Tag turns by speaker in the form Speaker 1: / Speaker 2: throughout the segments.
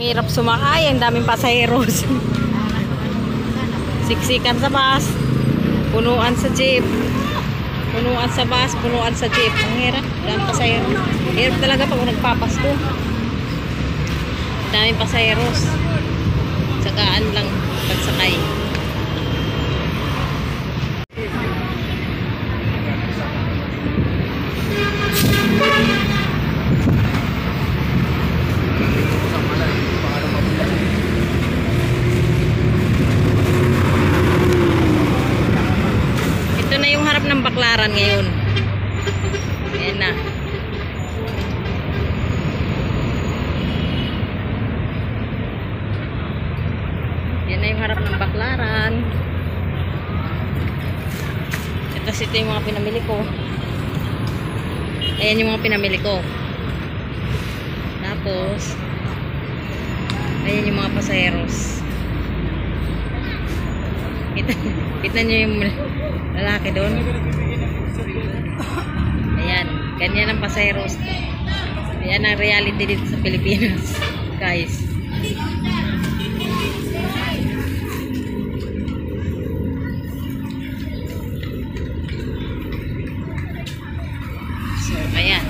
Speaker 1: Hirap sumakay, ang daming pasaheros. Siksikan sa bus, punuan sa jeep, punuan sa bus, punuan sa jeep. Ang hirap, daming pasaheros. Hirap talaga pag nagpapasko. Daming pasaheros. Sagaan lang pagsakay. Ito na yung harap ng Baklaran ngayon. Ayan na. Yan na yung harap ng Baklaran. Ito yung mga pinamili ko. Ayan yung mga pinamili ko. Tapos ayan yung mga pasaheros. Kita nyo yung lalaki doon. Ayan, ganyan ang pasaheros. Ayan ang reality dito sa Pilipinas, guys. So, ayan.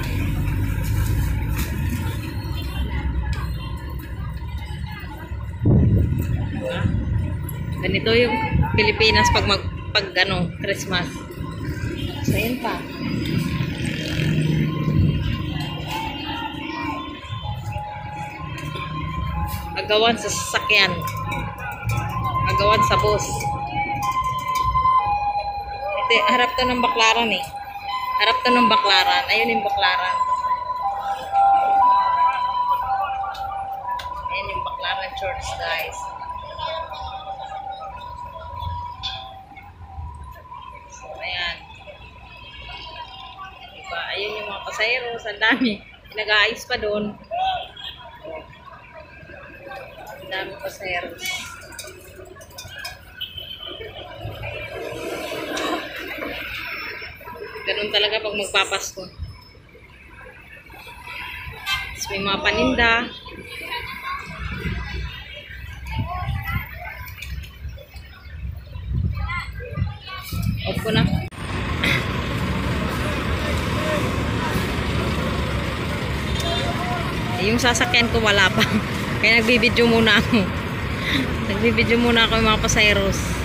Speaker 1: Ganito yung Pilipinas pag Christmas. So, ayan pa. Agawan sa sasakyan. Agawan sa bus. Ito, harap to ng Baklaran eh. Harap to ng Baklaran. Ayun yung Baklaran. Ayun yung Baklaran Church, guys. So, ayan. Diba? Ayun yung mga pasaheros. Ang dami. Nag-aayos pa doon. Ang dami pasaheros. Ganun talaga pag magpapasko. Tapos may mga paninda. Off ko na. Yung sasakyan ko wala pa. Kaya nagbibideo muna ako. Nagbibideo muna ako yung mga pasaheros.